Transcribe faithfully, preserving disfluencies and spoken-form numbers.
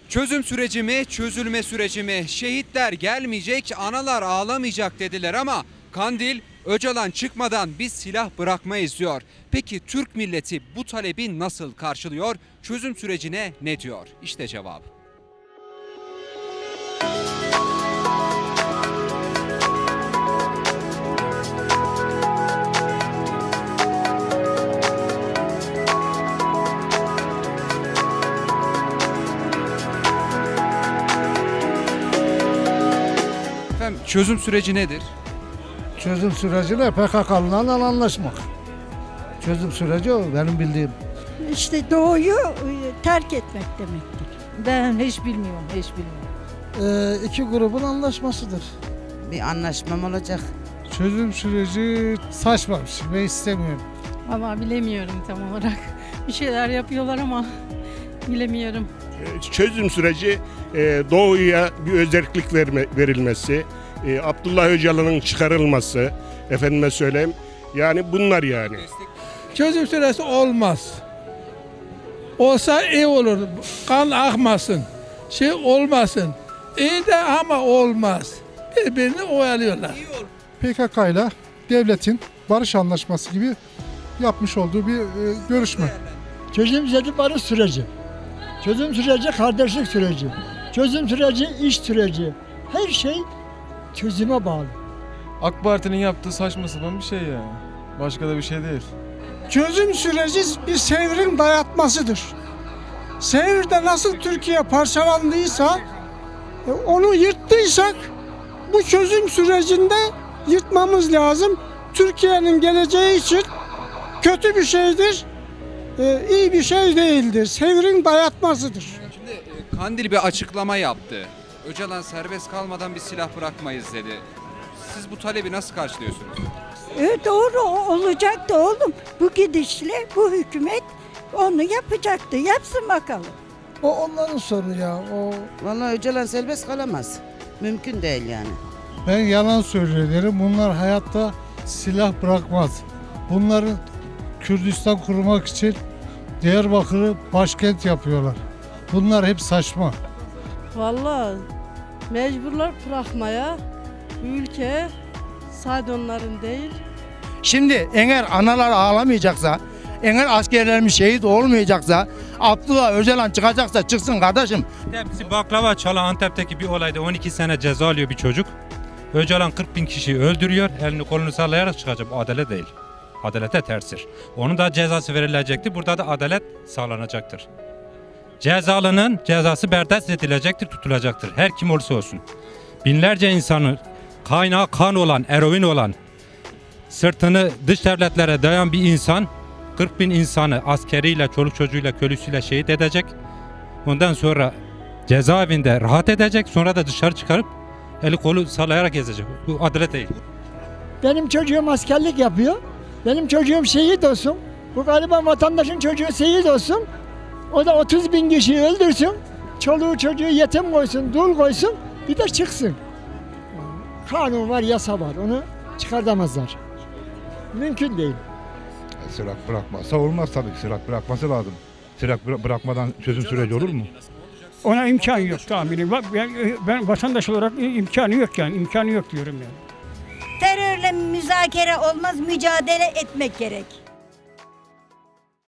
Çözüm süreci mi, çözülme süreci mi? Şehitler gelmeyecek, analar ağlamayacak dediler ama Kandil, Öcalan çıkmadan biz silah bırakmayız diyor. Peki Türk milleti bu talebi nasıl karşılıyor? Çözüm sürecine ne diyor? İşte cevabı. Efendim, çözüm süreci nedir? Çözüm süreciyle P K K'lılarla anlaşmak. Çözüm süreci o benim bildiğim. İşte doğuyu terk etmek demektir. Ben hiç bilmiyorum, hiç bilmiyorum. Ee, iki grubun anlaşmasıdır. Bir anlaşmam olacak. Çözüm süreci saçma bir şey ve istemiyorum. Ama bilemiyorum tam olarak. Bir şeyler yapıyorlar ama bilemiyorum. Çözüm süreci Doğu'ya bir özellik verme, verilmesi, Abdullah Öcalan'ın çıkarılması, efendime söyleyeyim. Yani bunlar yani. Çözüm süresi olmaz. Olsa iyi olur. Kan akmasın. Şey olmasın. İyi de ama olmaz. Birbirini oyalıyorlar. P K K ile devletin barış anlaşması gibi yapmış olduğu bir e, görüşme. Çözüm süreci barış süreci. Çözüm süreci kardeşlik süreci. Çözüm süreci iş süreci. Her şey çözüme bağlı. AK Parti'nin yaptığı saçma sapan bir şey yani. Başka da bir şey değil. Çözüm süreci bir Sevr'in dayatmasıdır. Sevr'de nasıl Türkiye parçalandıysa, e, onu yırttıysak bu çözüm sürecinde yırtmamız lazım. Türkiye'nin geleceği için kötü bir şeydir, e, iyi bir şey değildir. Sevr'in dayatmasıdır. Şimdi e, Kandil bir açıklama yaptı. Öcalan serbest kalmadan bir silah bırakmayız dedi. Siz bu talebi nasıl karşılıyorsunuz? E, doğru olacaktı oğlum. Bu gidişle bu hükümet onu yapacaktı. Yapsın bakalım. O onların sorunu ya. O Vallahi Öcalan serbest kalamaz. Mümkün değil yani. Ben yalan söylüyorum. Bunlar hayatta silah bırakmaz. Bunların Kürdistan kurmak için Diyarbakır'ı başkent yapıyorlar. Bunlar hep saçma. Vallahi mecburlar bırakmaya. Ülke sadece onların değil. Şimdi eğer analar ağlamayacaksa, eğer askerlerimiz şehit olmayacaksa, Abdullah Öcalan çıkacaksa çıksın kardeşim. Bizi baklava çalan Antep'teki bir olayda on iki sene ceza alıyor bir çocuk. Öcalan kırk bin kişiyi öldürüyor, elini kolunu sallayarak çıkacak. Bu adalet değil. Adalete terstir. Onun da cezası verilecektir. Burada da adalet sağlanacaktır. Cezalının cezası berdest edilecektir, tutulacaktır. Her kim olursa olsun. Binlerce insanı kaynağı kan olan, eroin olan, sırtını dış devletlere dayan bir insan kırk bin insanı askeriyle, çoluk çocuğuyla, kölüsüyle şehit edecek. Ondan sonra cezaevinde rahat edecek. Sonra da dışarı çıkarıp eli kolu sallayarak gezecek. Bu adalet değil. Benim çocuğum askerlik yapıyor. Benim çocuğum şehit olsun. Bu galiba vatandaşın çocuğu şehit olsun. O da otuz bin kişiyi öldürsün. Çoluğu çocuğu yetim koysun, dul koysun. Bir de çıksın. Kanun var, yasa var. Onu çıkartamazlar. Mümkün değil. Silah bırakmazsa olmaz tabii ki. Silah bırakması lazım. Silah bıra- bırakmadan çözüm süreci olur mu? Ona imkan yok tahminim. Ben, ben vatandaş olarak imkanı yok yani. İmkanı yok diyorum yani. Terörle müzakere olmaz, mücadele etmek gerek.